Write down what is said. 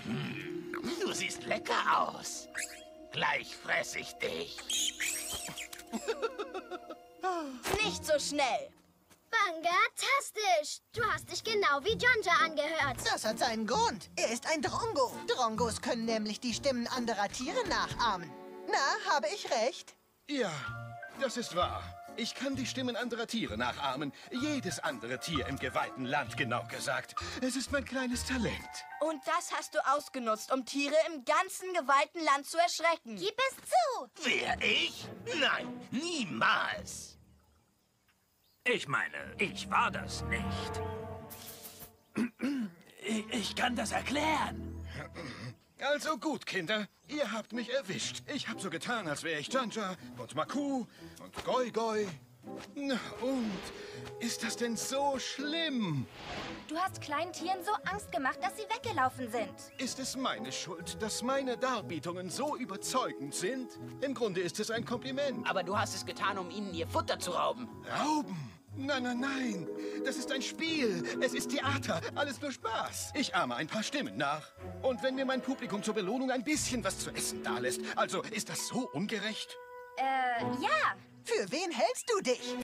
Du siehst lecker aus. Gleich fress ich dich. Nicht so schnell. Bangatastisch! Du hast dich genau wie Jonja angehört. Das hat seinen Grund. Er ist ein Drongo. Drongos können nämlich die Stimmen anderer Tiere nachahmen. Na, habe ich recht? Ja, das ist wahr. Ich kann die Stimmen anderer Tiere nachahmen. Jedes andere Tier im geweihten Land, genau gesagt. Es ist mein kleines Talent. Und das hast du ausgenutzt, um Tiere im ganzen geweihten Land zu erschrecken. Gib es zu! Wer, ich? Nein, niemals. Ich meine, ich war das nicht. Ich kann das erklären. Also gut, Kinder. Ihr habt mich erwischt. Ich habe so getan, als wäre ich Janja und Maku und Goi Goi. Na, und? Ist das denn so schlimm? Du hast kleinen Tieren so Angst gemacht, dass sie weggelaufen sind. Ist es meine Schuld, dass meine Darbietungen so überzeugend sind? Im Grunde ist es ein Kompliment. Aber du hast es getan, um ihnen ihr Futter zu rauben. Rauben? Nein, nein, nein. Das ist ein Spiel. Es ist Theater. Alles nur Spaß. Ich ahme ein paar Stimmen nach. Und wenn mir mein Publikum zur Belohnung ein bisschen was zu essen dalässt. Also, ist das so ungerecht? Ja. Für wen hältst du dich?